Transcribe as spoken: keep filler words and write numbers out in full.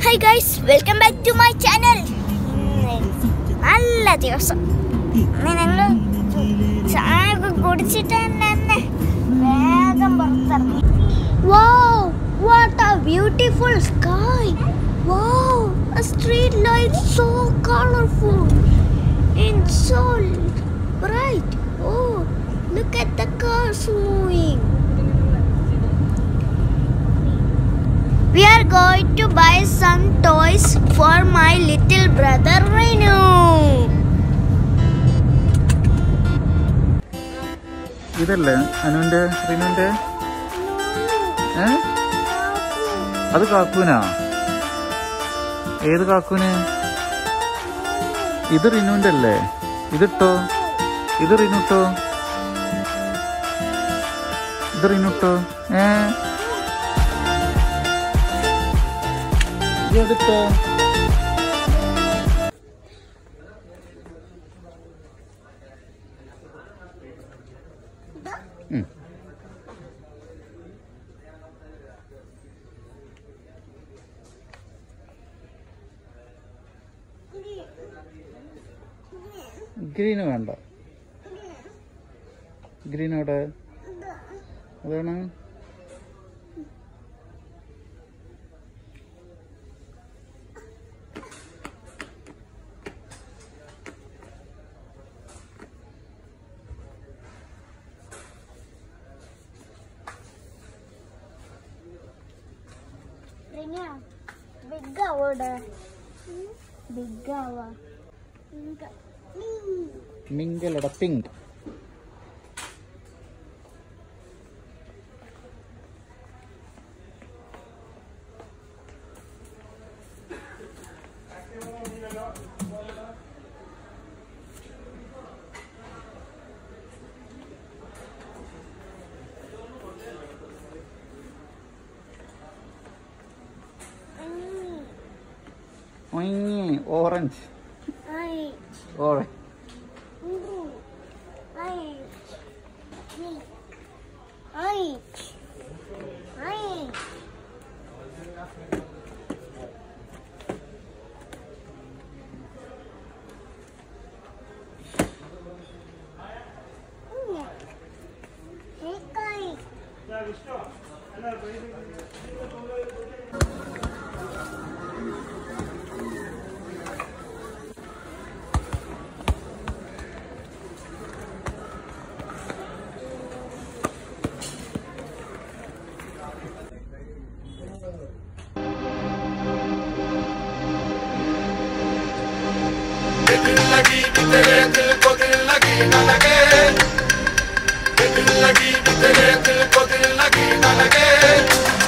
Hi guys, welcome back to my channel. നല്ല ദിവസം ഞങ്ങൾ ചായ കുടിച്ചിട്ട് തന്നെ വേഗം പുറത്തിറങ്ങി. Wow, what a beautiful sky. Wow, a street light so colorful and so bright. Oh, look at the cars moving. We are going to buy some toys for my little brother Renu. ഇതല്ലേ അനുവിന്റെ റിനുവിന്റെ ഏ അത് കാക്കൂനാ? ഏത് കാക്കൂന്? ഇത് റിനുവിന്റെ അല്ലേ? ഇതിട്ടോ? ഇത് റിനുട്ടോ? ഇത് റിനുട്ടോ? ഏ ഇതിട്ടോ? ഗ്രീന് വേണ്ട. ഗ്രീൻ അവിടെ അതാണ്. Big order. Big hour. മിങ്കലട പിങ്ക്. ഓറഞ്ച്. ഓറഞ്ച്. दिल लगी तेरे दिल को दिल लगी न लगे, दिल लगी तेरे दिल को दिल लगी न लगे.